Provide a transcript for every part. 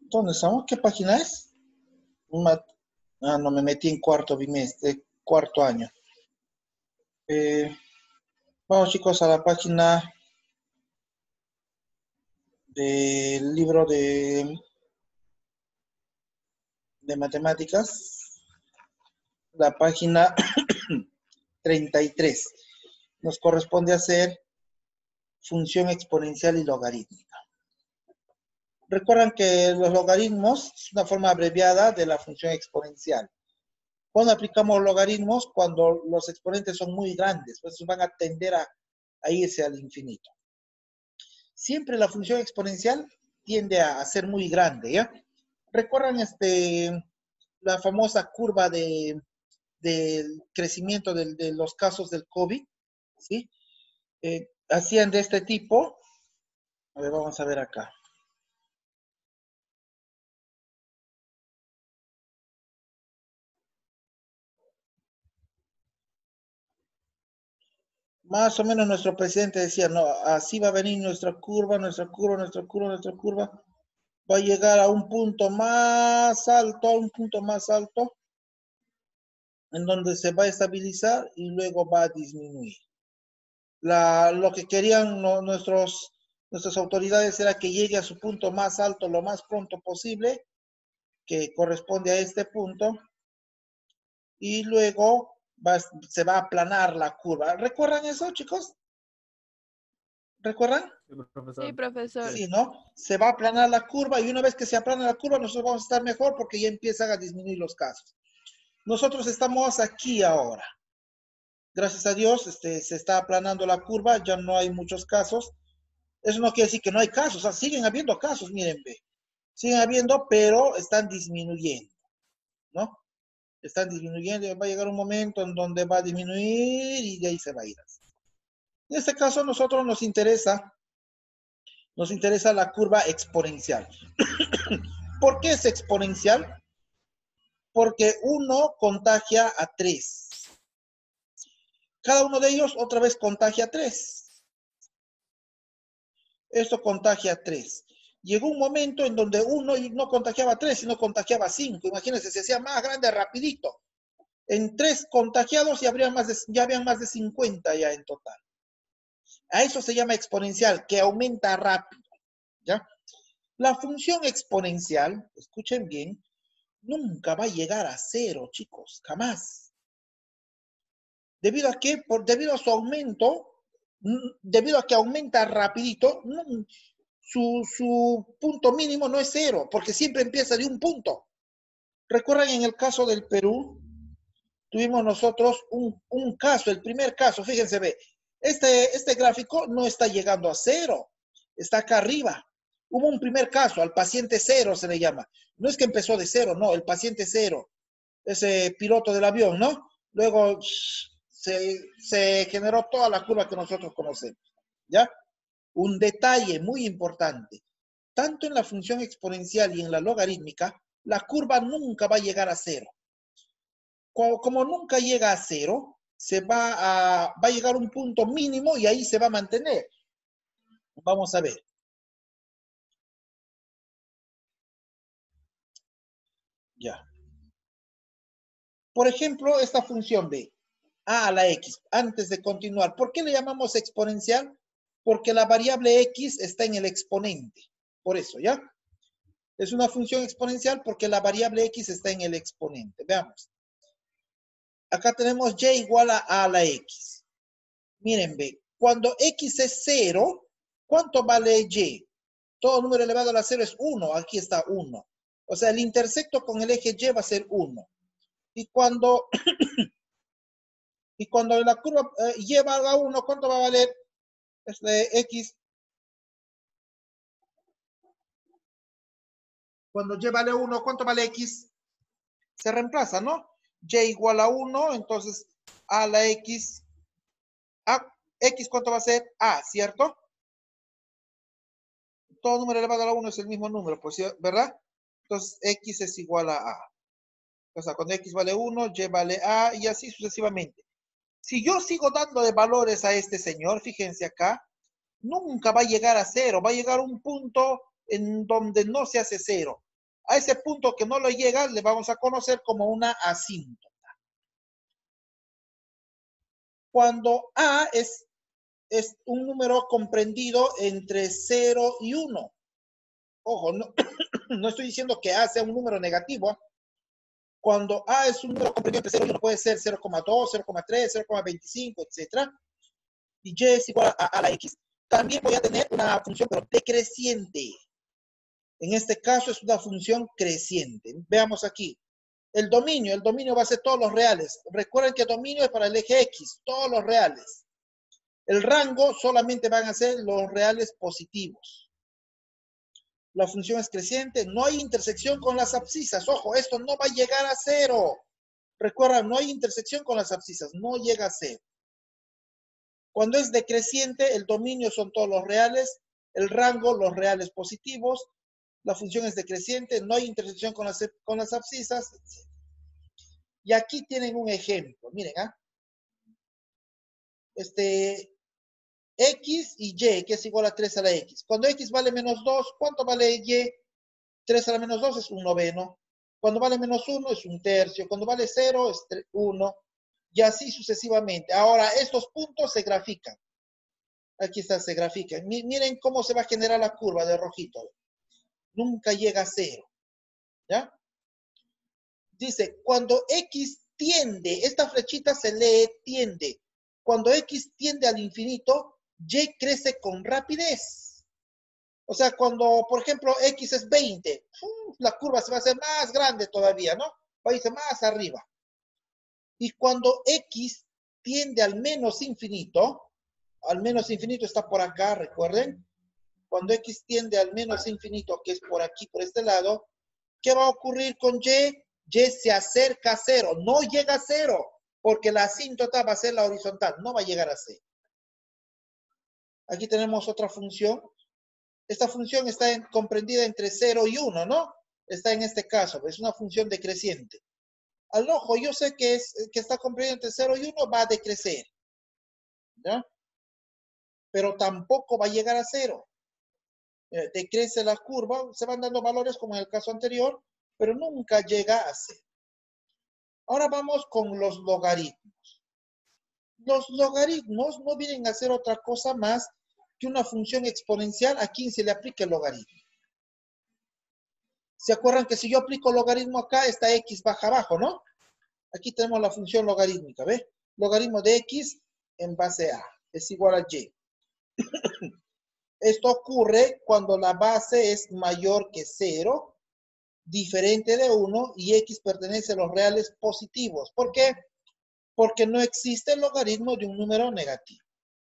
¿Dónde estamos? ¿Qué página es? No, me metí en cuarto bimestre, cuarto año. Eh, Vamos chicos a la página del libro de matemáticas, la página 33. Nos corresponde hacer función exponencial y logarítmica. Recuerdan que los logaritmos es una forma abreviada de la función exponencial. Cuando aplicamos logaritmos, cuando los exponentes son muy grandes, pues van a tender a irse al infinito. Siempre la función exponencial tiende a ser muy grande, ¿ya? ¿Recuerdan la famosa curva del crecimiento de los casos del COVID? ¿Sí? Hacían de este tipo. A ver, vamos a ver acá. Más o menos nuestro presidente decía, no, así va a venir nuestra curva, nuestra curva, nuestra curva, nuestra curva. Va a llegar a un punto más alto, en donde se va a estabilizar y luego va a disminuir. Lo que querían nuestras autoridades era que llegue a su punto más alto lo más pronto posible, que corresponde a este punto, y luego se va a aplanar la curva. ¿Recuerdan eso, chicos? ¿Recuerdan? Sí, Sí, profesor. profesor. Sí, ¿no? Se va a aplanar la curva y una vez que se aplana la curva nosotros vamos a estar mejor porque ya empiezan a disminuir los casos. Nosotros estamos aquí ahora. Gracias a Dios se está aplanando la curva, ya no hay muchos casos. Eso no quiere decir que no hay casos, o sea, siguen habiendo casos, miren, ve. Siguen habiendo, pero están disminuyendo, ¿no? Están disminuyendo, va a llegar un momento en donde va a disminuir y de ahí se va a ir. En este caso, a nosotros nos interesa la curva exponencial. ¿Por qué es exponencial? Porque 1 contagia a 3. Cada uno de ellos otra vez contagia a 3. Esto contagia a 3. Llegó un momento en donde 1 no contagiaba a 3, sino contagiaba a 5. Imagínense, se hacía más grande rapidito. En 3 contagiados ya habían más de 50 ya en total. A eso se llama exponencial, que aumenta rápido, ¿ya? La función exponencial, escuchen bien, nunca va a llegar a 0, chicos, jamás. ¿Debido a qué? Debido a su aumento, debido a que aumenta rapidito, su punto mínimo no es 0, porque siempre empieza de un punto. ¿Recuerdan en el caso del Perú? Tuvimos nosotros un caso, el primer caso, fíjense, ve, este gráfico no está llegando a 0, está acá arriba. Hubo un primer caso, al paciente 0 se le llama. No es que empezó de 0, no, el paciente 0, ese piloto del avión, ¿no? Luego se generó toda la curva que nosotros conocemos, ¿ya? Un detalle muy importante, tanto en la función exponencial y en la logarítmica, la curva nunca va a llegar a 0. Como nunca llega a 0, va a llegar a un punto mínimo y ahí se va a mantener. Vamos a ver. Ya. Por ejemplo, esta función b, a la x, antes de continuar. ¿Por qué le llamamos exponencial? Porque la variable x está en el exponente. Por eso, ¿ya? Es una función exponencial porque la variable x está en el exponente. Veamos. Acá tenemos y igual a la x. Miren, ve, cuando x es 0, ¿cuánto vale y? Todo número elevado a la 0 es 1. Aquí está 1. O sea, el intersecto con el eje y va a ser 1. Y cuando la curva y valga 1, ¿cuánto va a valer x? Cuando y vale 1, ¿cuánto vale x? Se reemplaza, ¿no? Y igual a 1, entonces a la x. X, ¿cuánto va a ser? A, ¿cierto? Todo número elevado a la 1 es el mismo número, pues, ¿verdad? Entonces, x es igual a A. O sea, cuando x vale 1, y vale A, y así sucesivamente. Si yo sigo dando de valores a este señor, fíjense acá, nunca va a llegar a 0, va a llegar a un punto en donde no se hace 0. A ese punto que no lo llega, le vamos a conocer como una asíntota. Cuando A es un número comprendido entre 0 y 1. Ojo, no, no estoy diciendo que A sea un número negativo. Cuando A es un número comprendido entre 0 y 1, puede ser 0,2, 0,3, 0,25, etc. Y Y es igual a la X. También voy a tener una función, pero decreciente. En este caso es una función creciente. Veamos aquí. El dominio va a ser todos los reales. Recuerden que el dominio es para el eje X, todos los reales. El rango solamente van a ser los reales positivos. La función es creciente. No hay intersección con las abscisas. Ojo, esto no va a llegar a 0. Recuerda, no hay intersección con las abscisas. No llega a 0. Cuando es decreciente, el dominio son todos los reales. El rango, los reales positivos. La función es decreciente. No hay intersección con las abscisas. Y aquí tienen un ejemplo. Miren, X y Y, que es igual a 3 a la X. Cuando X vale menos 2, ¿cuánto vale Y? 3 a la menos 2 es un noveno. Cuando vale menos 1 es un tercio. Cuando vale 0 es 1. Y así sucesivamente. Ahora, estos puntos se grafican. Aquí está, se grafican. Miren cómo se va a generar la curva de rojito. Nunca llega a 0. ¿Ya? Dice, cuando X tiende, esta flechita se lee tiende. Cuando X tiende al infinito, Y crece con rapidez. O sea, cuando, por ejemplo, X es 20, la curva se va a hacer más grande todavía, ¿no? Va a irse más arriba. Y cuando X tiende al menos infinito está por acá, recuerden. Cuando X tiende al menos infinito, que es por aquí, por este lado, ¿qué va a ocurrir con Y? Y se acerca a 0, no llega a 0, porque la asíntota va a ser la horizontal, no va a llegar a 0. Aquí tenemos otra función. Esta función está comprendida entre 0 y 1, ¿no? Está en este caso, es una función decreciente. Al ojo, yo sé que está comprendida entre 0 y 1, va a decrecer, ¿ya? Pero tampoco va a llegar a 0. Decrece la curva, se van dando valores como en el caso anterior, pero nunca llega a 0. Ahora vamos con los logaritmos. Los logaritmos no vienen a ser otra cosa más que una función exponencial a quien se le aplique el logaritmo. ¿Se acuerdan que si yo aplico logaritmo acá, esta X baja abajo, ¿no? Aquí tenemos la función logarítmica, ¿ves? Logaritmo de X en base a es igual a Y. Esto ocurre cuando la base es mayor que 0, diferente de 1 y X pertenece a los reales positivos. ¿Por qué? Porque no existe el logaritmo de un número negativo.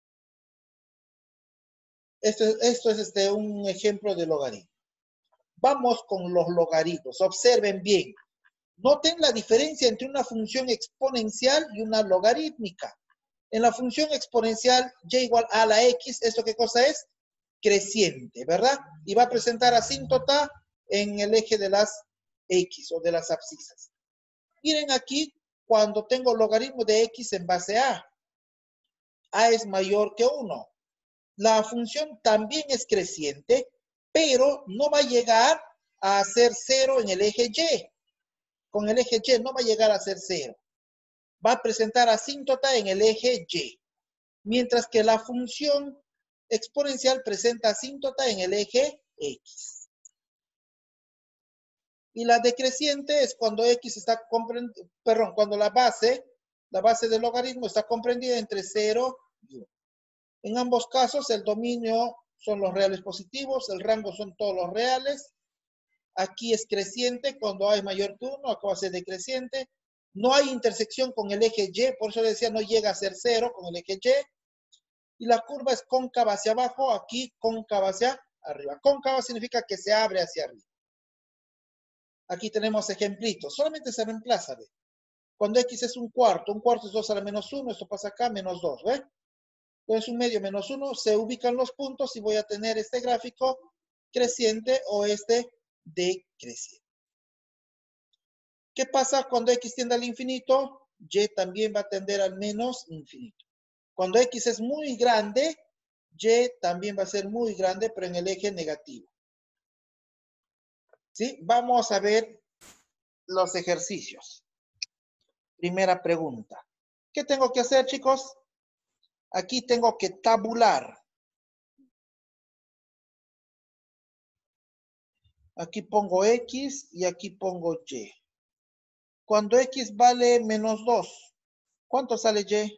Esto es un ejemplo de logaritmo. Vamos con los logaritmos. Observen bien. Noten la diferencia entre una función exponencial y una logarítmica. En la función exponencial, y igual a la X, ¿esto qué cosa es? Creciente, ¿verdad? Y va a presentar asíntota en el eje de las X o de las abscisas. Miren aquí, cuando tengo logaritmo de X en base A es mayor que 1. La función también es creciente, pero no va a llegar a ser 0 en el eje Y. Con el eje Y no va a llegar a ser 0. Va a presentar asíntota en el eje Y. Mientras que la función exponencial presenta asíntota en el eje X. Y la decreciente es cuando X está cuando la base del logaritmo está comprendida entre 0 y 1. En ambos casos, el dominio son los reales positivos, el rango son todos los reales. Aquí es creciente cuando A es mayor que 1, acá va a ser decreciente. No hay intersección con el eje Y, por eso decía no llega a ser 0 con el eje Y. Y la curva es cóncava hacia abajo, aquí cóncava hacia arriba. Cóncava significa que se abre hacia arriba. Aquí tenemos ejemplitos, solamente se reemplaza, ¿ve? Cuando X es un cuarto es 2 a la menos 1, esto pasa acá, menos 2, ¿ve? Entonces un medio menos 1, se ubican los puntos y voy a tener este gráfico creciente o este decreciente. ¿Qué pasa cuando X tiende al infinito? Y también va a tender al menos infinito. Cuando X es muy grande, Y también va a ser muy grande, pero en el eje negativo. ¿Sí? Vamos a ver los ejercicios. Primera pregunta. ¿Qué tengo que hacer, chicos? Aquí tengo que tabular. Aquí pongo X y aquí pongo Y. Cuando X vale menos 2, ¿cuánto sale Y?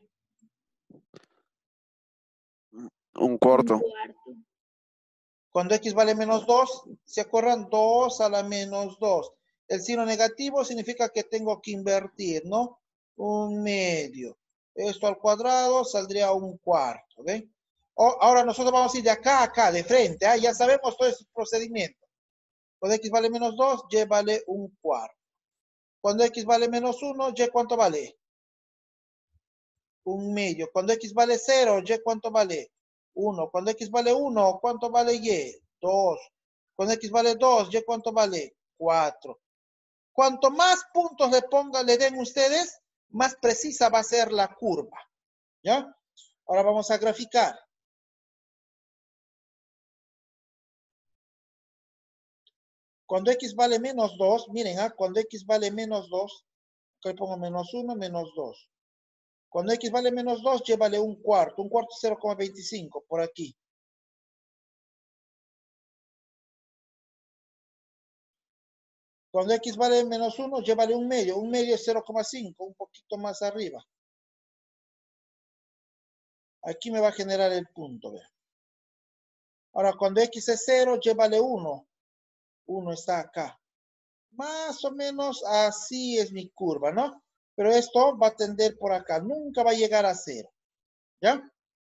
Un cuarto. Cuando X vale menos 2, ¿se acuerdan? 2 a la menos 2. El signo negativo significa que tengo que invertir, ¿no? Un medio. Esto al cuadrado saldría un cuarto, ¿ven? Ahora nosotros vamos a ir de acá a acá, de frente, ¿ah? Ya sabemos todo ese procedimiento. Cuando X vale menos 2, Y vale un cuarto. Cuando X vale menos 1, Y ¿cuánto vale? Un medio. Cuando X vale 0, Y ¿cuánto vale? 1. Cuando X vale 1, ¿cuánto vale Y? 2. Cuando X vale 2, ¿Y cuánto vale? 4. Cuanto más puntos le den ustedes, más precisa va a ser la curva. ¿Ya? Ahora vamos a graficar. Cuando X vale menos 2, miren, cuando X vale menos 2, acá le pongo menos 1, menos 2. Cuando X vale menos 2, Y vale un cuarto. Un cuarto es 0,25, por aquí. Cuando X vale menos 1, Y vale un medio. Un medio es 0,5, un poquito más arriba. Aquí me va a generar el punto, vean. Ahora, cuando X es 0, Y vale 1. 1 está acá. Más o menos así es mi curva, ¿no? Pero esto va a tender por acá. Nunca va a llegar a 0. ¿Ya?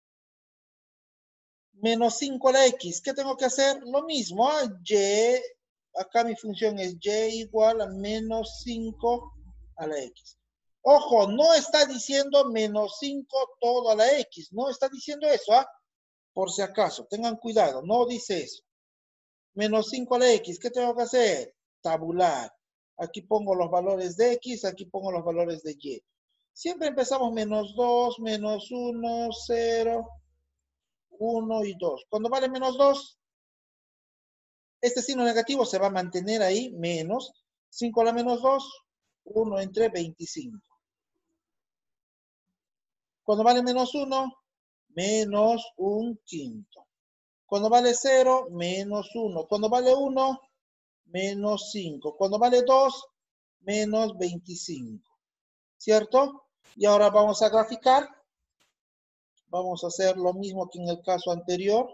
Menos 5 a la X. ¿Qué tengo que hacer? Lo mismo. Y. Acá mi función es Y igual a menos 5 a la X. Ojo, no está diciendo menos 5 todo a la X. No está diciendo eso, ¿ah? Por si acaso. Tengan cuidado. No dice eso. Menos 5 a la X. ¿Qué tengo que hacer? Tabular. Aquí pongo los valores de X, aquí pongo los valores de Y. Siempre empezamos menos 2, menos 1, 0, 1 y 2. Cuando vale menos 2, este signo negativo se va a mantener ahí, menos 5 a la menos 2, 1 entre 25. Cuando vale menos 1, menos un quinto. Cuando vale 0, menos 1. Cuando vale 1, menos 5. Cuando vale 2, menos 25. ¿Cierto? Y ahora vamos a graficar. Vamos a hacer lo mismo que en el caso anterior.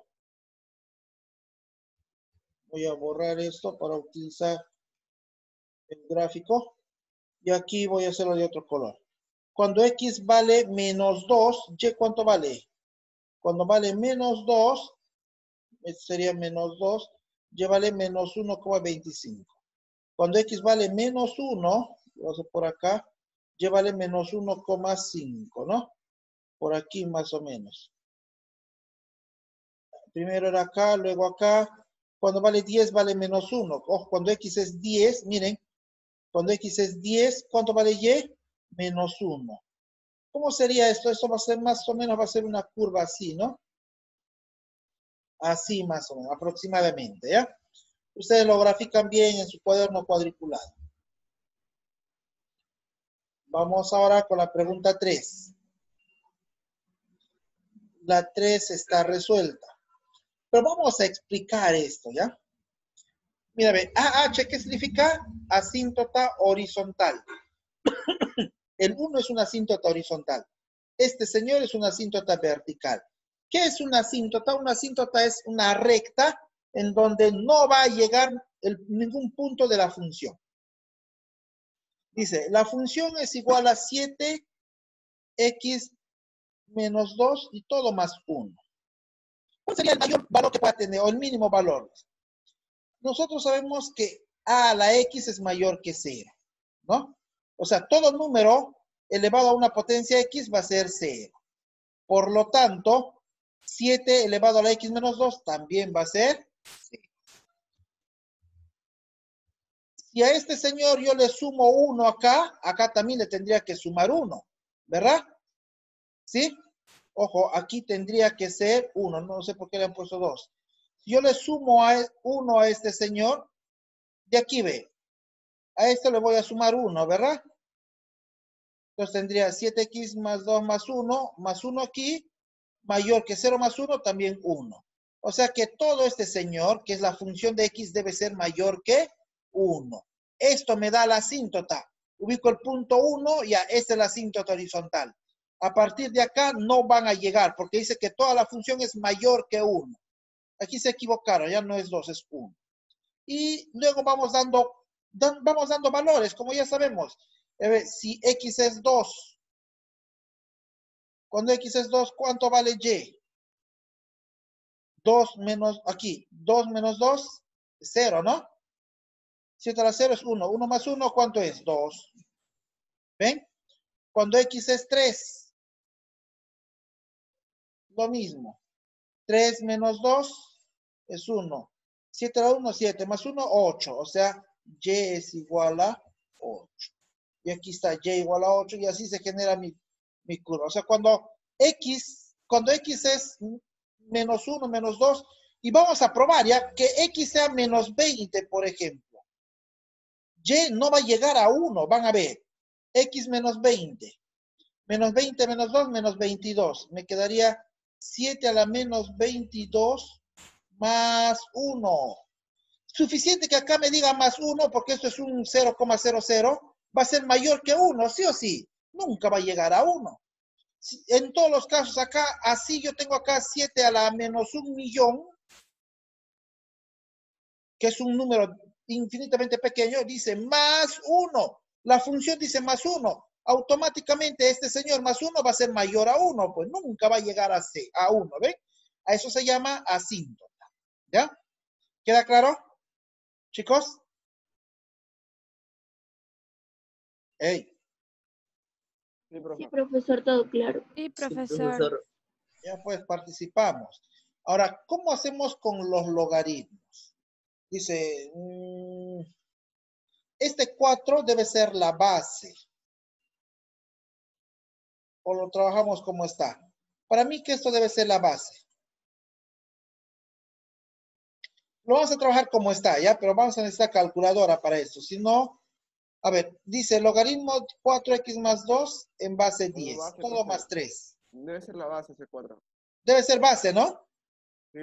Voy a borrar esto para utilizar el gráfico. Y aquí voy a hacerlo de otro color. Cuando X vale menos 2, Y ¿cuánto vale? Cuando vale menos 2, este sería menos 2, Y vale menos 1,25. Cuando X vale menos 1, lo hago por acá, Y vale menos 1,5, ¿no? Por aquí más o menos. Primero era acá, luego acá. Cuando vale 10 vale menos 1. Ojo, cuando X es 10, miren, cuando X es 10, ¿cuánto vale Y? Menos 1. ¿Cómo sería esto? Esto va a ser más o menos, va a ser una curva así, ¿no? Así más o menos, aproximadamente, ¿ya? Ustedes lo grafican bien en su cuaderno cuadriculado. Vamos ahora con la pregunta 3. La 3 está resuelta. Pero vamos a explicar esto, ¿ya? Mira, ve, AH, ¿qué significa? Asíntota horizontal. El 1 es una asíntota horizontal. Este señor es una asíntota vertical. ¿Qué es una asíntota? Una asíntota es una recta en donde no va a llegar ningún punto de la función. Dice, la función es igual a 7x menos 2 y todo más 1. ¿Cuál sería el mayor valor que pueda tener o el mínimo valor? Nosotros sabemos que a a la x es mayor que 0, ¿no? O sea, todo número elevado a una potencia x va a ser 0. Por lo tanto, 7 elevado a la x menos 2 también va a ser 0. Si a este señor yo le sumo 1 acá, acá también le tendría que sumar 1, ¿verdad? ¿Sí? Ojo, aquí tendría que ser 1, no sé por qué le han puesto 2. Si yo le sumo 1 a este señor, De aquí ve. A esto le voy a sumar 1, ¿verdad? Entonces tendría 7x más 2 más 1 aquí, mayor que 0 más 1, también 1. O sea que todo este señor, que es la función de x, debe ser mayor que 1. Esto me da la asíntota. Ubico el punto 1, ya, esta es la asíntota horizontal. A partir de acá no van a llegar, porque dice que toda la función es mayor que 1. Aquí se equivocaron, ya no es 2, es 1. Y luego vamos dando valores, como ya sabemos. Si x es 2, cuando x es 2, ¿cuánto vale y? 2 menos, aquí, 2 menos 2, 0, ¿no? 7 a la 0 es 1. 1 más 1, ¿cuánto es? 2. ¿Ven? Cuando x es 3, lo mismo. 3 menos 2 es 1. 7 a la 1, 7. Más 1, 8. O sea, y es igual a 8. Y aquí está y igual a 8 y así se genera mi curva. O sea, cuando x es menos 1, menos 2, y vamos a probar ya que x sea menos 20, por ejemplo. Y no va a llegar a 1, van a ver. X menos 20. Menos 20 menos 2, menos 22. Me quedaría 7 a la menos 22 más 1. Suficiente que acá me diga más 1 porque esto es un 0,00. Va a ser mayor que 1, sí o sí. Nunca va a llegar a 1. En todos los casos acá, así yo tengo acá 7 a la menos 1 millón, que es un número infinitamente pequeño, dice más 1. La función dice más 1. Automáticamente este señor más 1 va a ser mayor a 1, pues nunca va a llegar a 1, ¿ven? A eso se llama asíntota, ¿ya? ¿Queda claro, chicos? Hey. Sí, profesor, todo claro. Sí, profesor. Ya pues participamos. Ahora, ¿cómo hacemos con los logaritmos? Dice, este 4 debe ser la base. O lo trabajamos como está. Para mí que esto debe ser la base. Lo vamos a trabajar como está, ¿ya? Pero vamos a necesitar calculadora para esto. Si no, a ver, dice logaritmo 4x más 2 en base 10. Base, todo profe. más 3. Debe ser la base ese 4. Debe ser base, ¿no? Sí.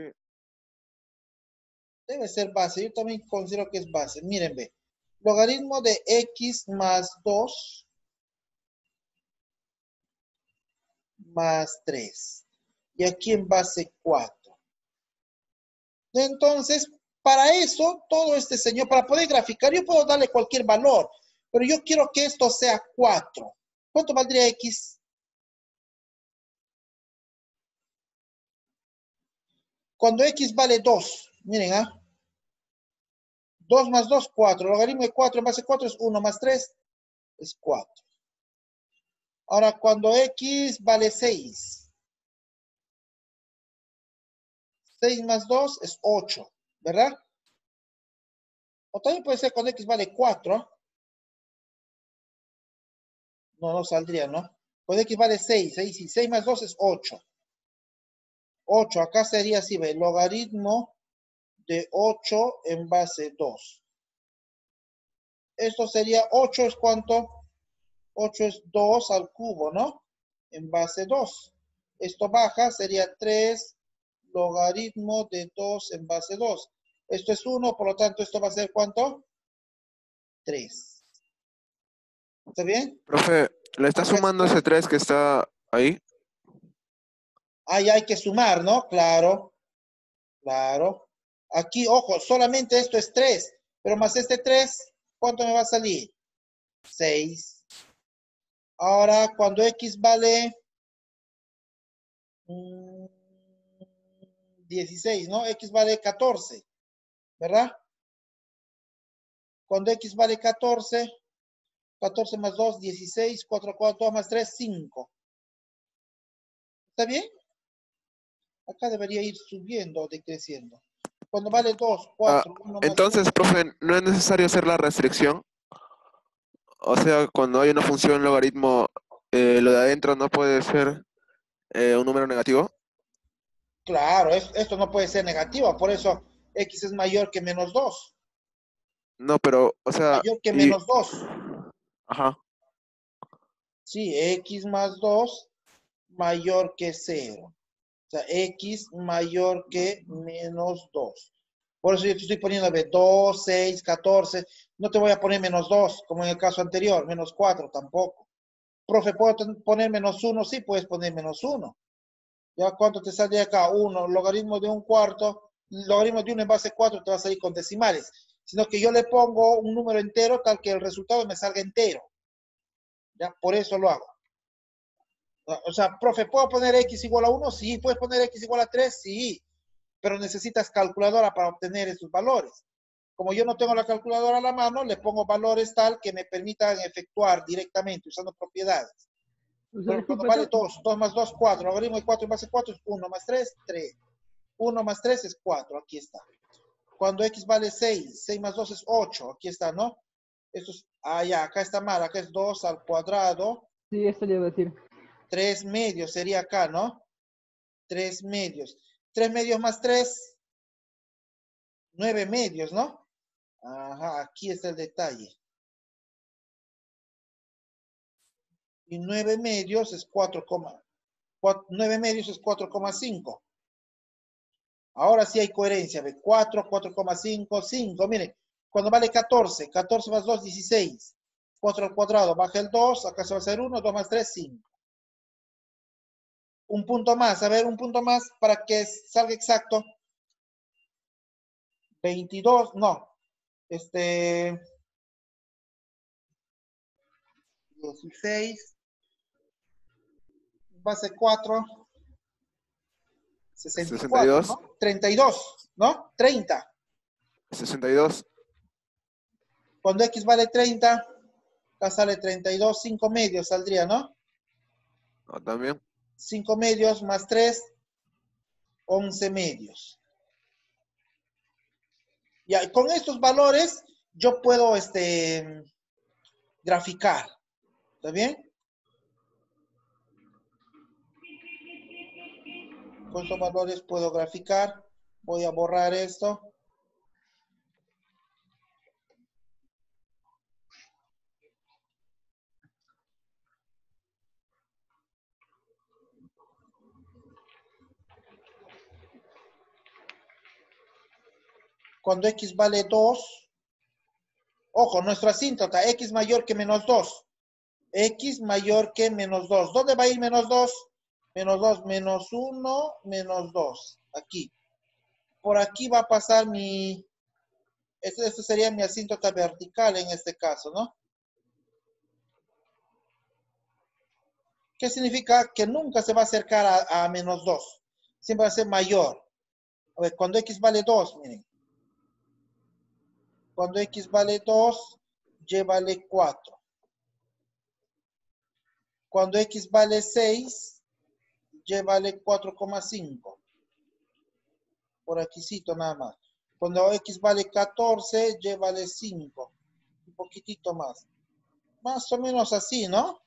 Debe ser base. Yo también considero que es base. Miren, ve. Logaritmo de x más 2 más 3. Y aquí en base 4. Entonces, para eso, todo este señor, para poder graficar, yo puedo darle cualquier valor. Pero yo quiero que esto sea 4. ¿Cuánto valdría x? Cuando x vale 2. Miren, ¿ah? 2 más 2, 4. Logaritmo de 4 en base 4 es 1 más 3 es 4. Ahora, cuando x vale 6. 6 más 2 es 8, ¿verdad? O también puede ser cuando x vale 4. No saldría, ¿no? Cuando x vale 6. 6 más 2 es 8. 8, acá sería así, ve, logaritmo de 8 en base 2. Esto sería 8 es ¿cuánto? 8 es 2 al cubo, ¿no? En base 2. Esto baja, sería 3 logaritmo de 2 en base 2. Esto es 1, por lo tanto, esto va a ser ¿cuánto? 3. ¿Está bien? Profe, ¿le está sumando ese 3 que está ahí? Ahí hay que sumar, ¿no? Claro. Claro. Aquí, ojo, solamente esto es 3. Pero más este 3, ¿cuánto me va a salir? 6. Ahora, cuando x vale 16, ¿no? X vale 14, ¿verdad? Cuando x vale 14, 14 más 2, 16, 4, 4 más 3, 5. ¿Está bien? Acá debería ir subiendo o decreciendo. Cuando vale 2, 4, 1 más Entonces, 1. profe, ¿no es necesario hacer la restricción? O sea, cuando hay una función logaritmo, lo de adentro no puede ser un número negativo. Claro, esto no puede ser negativo, por eso x es mayor que menos 2. No, pero, o sea, Mayor que menos 2. Ajá. Sí, x más 2 mayor que 0. O sea, x mayor que menos 2. Por eso yo te estoy poniendo 2, 6, 14. No te voy a poner menos 2, como en el caso anterior. Menos 4 tampoco. Profe, ¿puedo poner menos 1? Sí, puedes poner menos 1. ¿Ya cuánto te sale acá? 1, logaritmo de un cuarto. Logaritmo de 1 en base 4 te va a salir con decimales. Sino que yo le pongo un número entero tal que el resultado me salga entero. ¿Ya? Por eso lo hago. O sea, profe, ¿puedo poner x igual a 1? Sí. ¿Puedes poner x igual a 3? Sí. Pero necesitas calculadora para obtener esos valores. Como yo no tengo la calculadora a la mano, le pongo valores tal que me permitan efectuar directamente usando propiedades. Pero cuando vale 2, 2 más 2, 4. Logaritmo de 4 en base 4 es 1 más 3, 3. 1 más 3 es 4, aquí está. Cuando x vale 6, 6 más 2 es 8, aquí está, ¿no? Esto es, ya, acá está mal, acá es 2 al cuadrado. Sí, esto le iba a decir. 3 medios sería acá, ¿no? 3 medios. 3 medios más 3, 9 medios, ¿no? Ajá, aquí está el detalle. Y 9 medios es 9 medios es 4,5. Ahora sí hay coherencia. 4, 4,5, 5. Miren, cuando vale 14, 14 más 2, 16. 4 al cuadrado, baja el 2, acá se va a hacer 1, 2 más 3, 5. Un punto más, a ver, un punto más para que salga exacto. 22, no. 16, base 4, 64, 62. ¿no? 32, ¿no? 30. 62. Cuando x vale 30, acá sale 32, 5 medios saldría, ¿no? No, también. 5 medios más 3, 11 medios. Ya, con estos valores yo puedo graficar. ¿Está bien? Con estos valores puedo graficar. Voy a borrar esto. Cuando x vale 2, ojo, nuestra asíntota, x mayor que menos 2. X mayor que menos 2. ¿Dónde va a ir menos 2? Menos 2, menos 1, menos 2. Aquí. Por aquí va a pasar mi... Esto sería mi asíntota vertical en este caso, ¿no? ¿Qué significa? Que nunca se va a acercar a menos 2. Siempre va a ser mayor. A ver, cuando x vale 2, miren. Cuando x vale 2, y vale 4. Cuando x vale 6, y vale 4,5. Por aquícito nada más. Cuando x vale 14, y vale 5. Un poquitito más. Más o menos así, ¿no?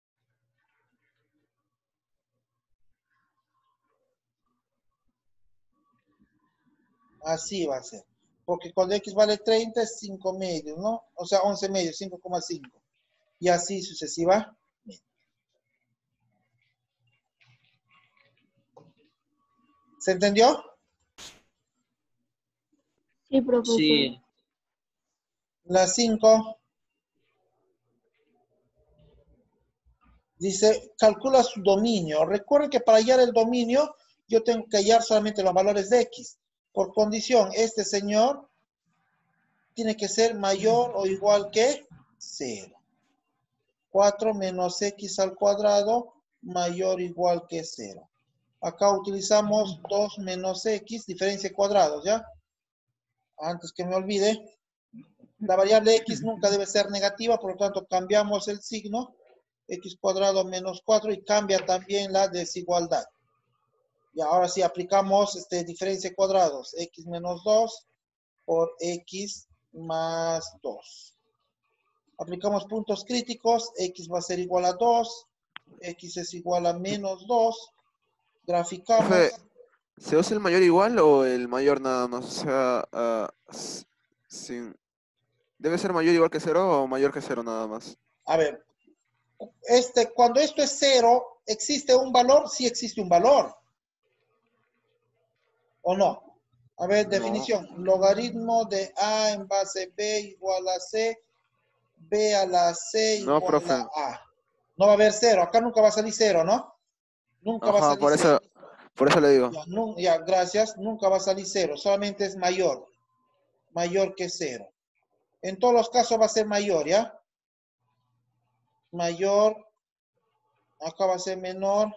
Así va a ser. Porque cuando x vale 30 es 5 medios, ¿no? O sea, 11 medios, 5,5. Y así sucesivamente. ¿Se entendió? Sí, profesor. Sí. La 5 dice, calcula su dominio. Recuerden que para hallar el dominio, yo tengo que hallar solamente los valores de x. Por condición, este señor tiene que ser mayor o igual que 0. 4 menos x al cuadrado mayor o igual que 0. Acá utilizamos 2 menos x, diferencia de cuadrados, ¿ya? Antes que me olvide, la variable x nunca debe ser negativa, por lo tanto cambiamos el signo, x cuadrado menos 4 y cambia también la desigualdad. Y ahora sí aplicamos diferencia de cuadrados, x menos 2 por x más 2. Aplicamos puntos críticos, x va a ser igual a 2, x es igual a menos 2, graficamos. Profe, ¿se usa el mayor igual o el mayor nada más? O sea, sin... ¿Debe ser mayor o igual que 0 o mayor que 0 nada más? A ver, cuando esto es 0, ¿existe un valor? Sí existe un valor. ¿O no? A ver, No. definición. Logaritmo de A en base B igual a C, B a la C No, igual profe. a A. No va a haber 0. Acá nunca va a salir 0, ¿no? Nunca va a Ajá, salir 0. por eso le digo. Ya, ya, gracias. Nunca va a salir 0. Solamente es mayor. Mayor que 0. En todos los casos va a ser mayor, ¿ya? Mayor. Acá va a ser menor.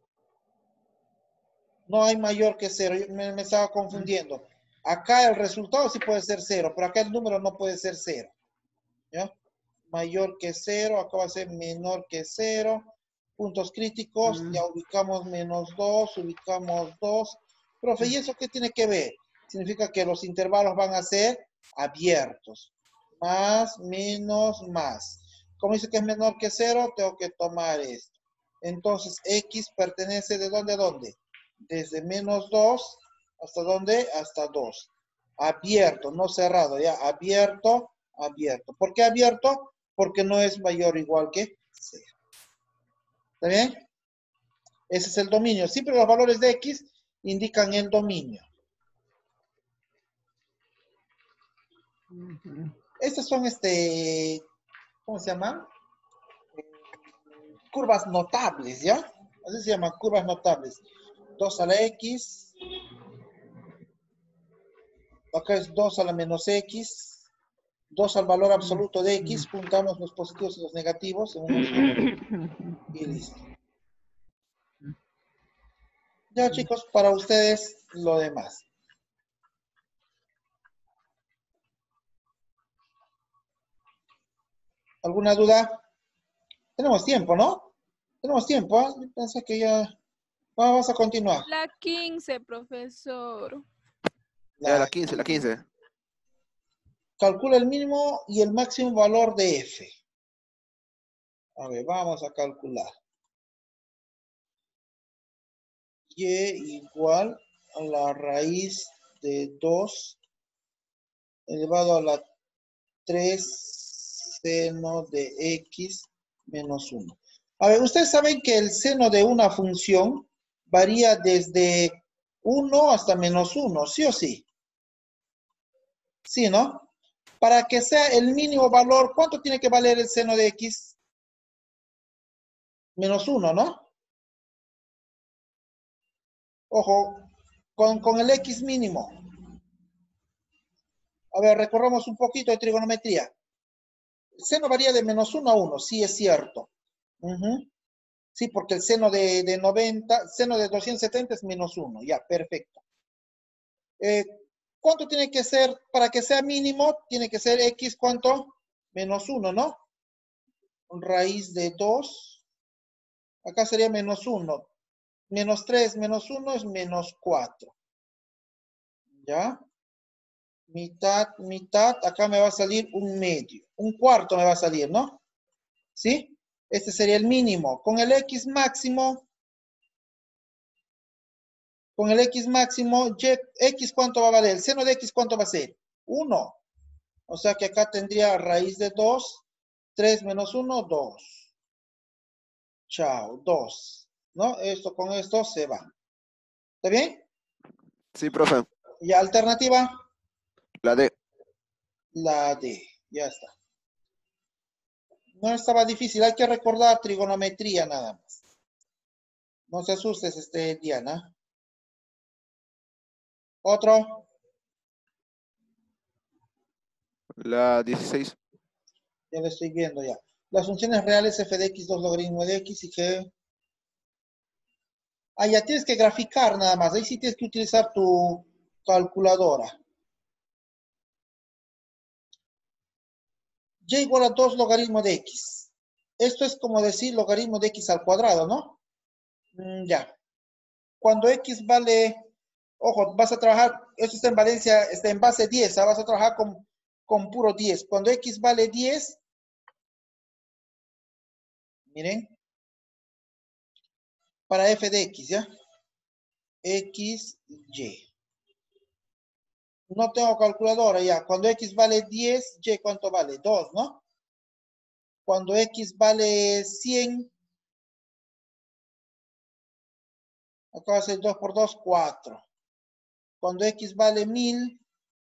No hay mayor que 0. Me estaba confundiendo. Acá el resultado sí puede ser 0, pero acá el número no puede ser 0. ¿Ya? Mayor que 0, acá va a ser menor que 0. Puntos críticos, ya ubicamos -2, ubicamos 2. Profe, ¿y eso qué tiene que ver? Significa que los intervalos van a ser abiertos. Más, menos, más. Como dice que es menor que 0, tengo que tomar esto. Entonces, X pertenece ¿de dónde a dónde? Desde -2, ¿hasta dónde? Hasta 2. Abierto, no cerrado, ya. Abierto, abierto. ¿Por qué abierto? Porque no es mayor o igual que 0. ¿Está bien? Ese es el dominio. Siempre los valores de X indican el dominio. Estas son, ¿cómo se llama? Curvas notables, ¿ya? Así se llaman, curvas notables. 2 a la X. Acá es 2 a la menos X. 2 al valor absoluto de X. Juntamos los positivos y los negativos en unos números. Y listo. Ya, chicos, para ustedes lo demás. ¿Alguna duda? Tenemos tiempo, ¿no? Tenemos tiempo, ¿eh? Yo pensé que ya... Vamos a continuar. La 15, profesor. Ya, la La 15, la 15. Calcula el mínimo y el máximo valor de F. A ver, vamos a calcular. Y igual a la raíz de 2 elevado a la 3 seno de X menos 1. A ver, ustedes saben que el seno de una función varía desde 1 hasta -1, ¿sí o sí? Sí, ¿no? Para que sea el mínimo valor, ¿cuánto tiene que valer el seno de X? -1, ¿no? Ojo, con el X mínimo. A ver, recorramos un poquito de trigonometría. El seno varía de -1 a 1, sí es cierto. Sí, porque el seno de 90, seno de 270 es -1. Ya, perfecto. ¿Cuánto tiene que ser para que sea mínimo? Tiene que ser X, ¿cuánto? -1, ¿no? Raíz de 2. Acá sería -1. -3 menos 1 es -4. ¿Ya? Mitad, mitad. Acá me va a salir un medio. Un cuarto me va a salir, ¿no? ¿Sí? Este sería el mínimo. Con el X máximo, X ¿cuánto va a valer? El seno de X ¿cuánto va a ser? 1. O sea que acá tendría raíz de 2. 3 menos 1, 2. Chao, 2. ¿No? Esto con esto se va. ¿Está bien? Sí, profe. Y alternativa, La D. la D. Ya está. No estaba difícil. Hay que recordar trigonometría nada más. No se asustes, Diana. Otro. La 16. Ya lo estoy viendo ya. Las funciones reales f de x, 2 logaritmo de x y g. Ah, ya tienes que graficar nada más. Ahí sí tienes que utilizar tu calculadora. Y igual a 2 logaritmo de x. Esto es como decir logaritmo de x al cuadrado, ¿no? Ya. Cuando x vale, ojo, vas a trabajar, esto está en Valencia, está en base 10, vas a trabajar con puro 10. Cuando x vale 10, miren, para f de x, ¿ya? X, y. No tengo calculadora ya. Cuando X vale 10, Y ¿cuánto vale? 2, ¿no? Cuando X vale 100, acá va a ser 2 por 2, 4. Cuando X vale 1000,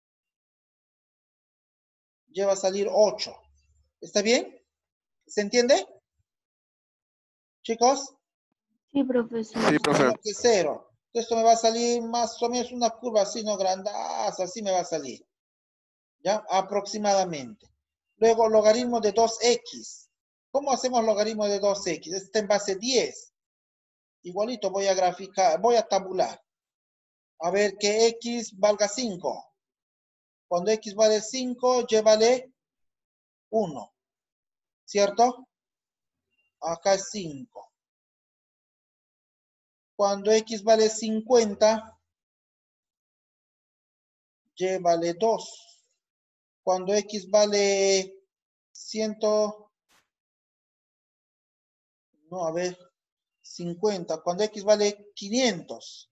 Y va a salir 8. ¿Está bien? ¿Se entiende? Chicos. Sí, profesor. Sí, profe. Menor que 0. Esto me va a salir más o menos una curva así, no grandaza, así me va a salir. ¿Ya? Aproximadamente. Luego, logaritmo de 2x. ¿Cómo hacemos logaritmo de 2x? Está en base 10. Igualito voy a graficar, voy a tabular. A ver que x valga 5. Cuando x vale 5, y vale 1. ¿Cierto? Acá es 5. Cuando x vale 50, y vale 2. Cuando x vale 100, no, a ver, 50. Cuando x vale 500,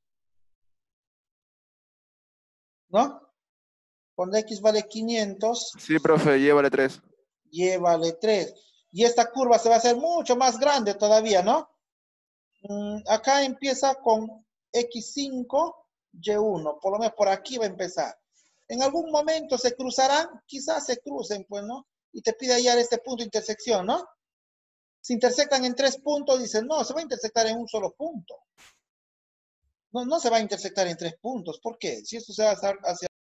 ¿no? Cuando x vale 500, Sí, profe, Y vale 3. y vale 3. Y esta curva se va a hacer mucho más grande todavía, ¿no? Acá empieza con x5, y1. Por lo menos por aquí va a empezar. En algún momento se cruzarán, quizás se crucen, pues, ¿no? Y te pide hallar este punto de intersección, ¿no? Se intersectan en 3 puntos, dicen, no, se va a intersectar en un solo punto. No, no se va a intersectar en 3 puntos. ¿Por qué? Si esto se va a hacer hacia